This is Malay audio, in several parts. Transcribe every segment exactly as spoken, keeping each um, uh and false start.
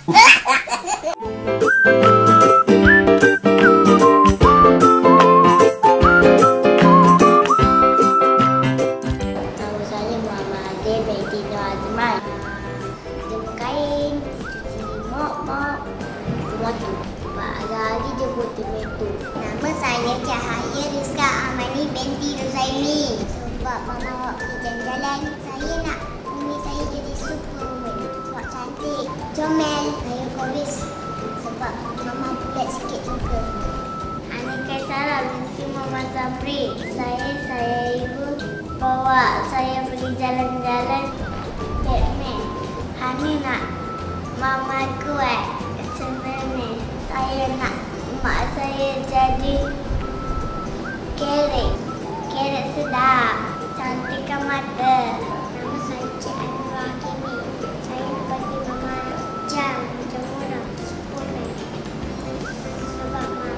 Nama saya Muhammad Adil binti Nur Azman. Jemur kain, cuci mop-mop, tomato. Hari-hari jemput tomato. Nama saya Cahaya Rizka Amani binti Ruzaimi. Sebab mama awak pergi jalan-jalan, saya nak umi saya jadi superwoman. Awak cantik, comel, saya koris. Sebab mama bulat sikit juga. Anika Sarah binti Muhammad Sabri. Saya, saya ibu bawa saya pergi jalan-jalan Batman. Hani nak mama kuat. Sebenarnya saya nak mak saya jadi carrot. Carrot sedap. Cantikkan mata. Nama saya Cik Anwar Hakimi. Saya nak bagi mama jam macam orang superwoman. Sebab mama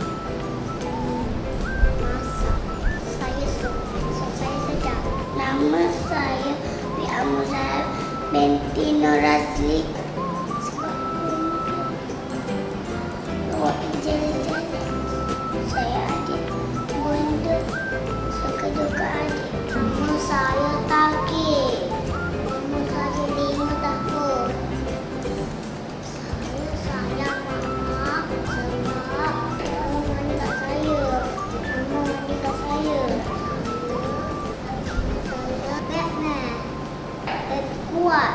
masak. Saya suka. So, saya sedap. Nama saya Bi Amuzah binti Nur Razli. Sebab awak pergi jalan-jalan. Saya adik bunda. Suka-duka adik. Nama saya Taki. Umur saya lima tahun. Saya sayang mama sebab mama mandi kat saya. Mama mandi kat saya. Saya Batman. Dan kuat.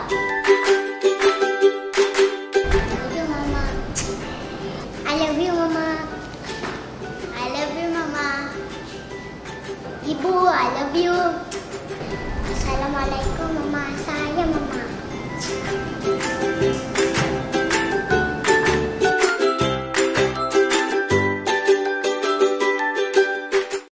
I love you, mama. I love you, mama. I love you, mama. Ibu, I love you. Assalamualaikum.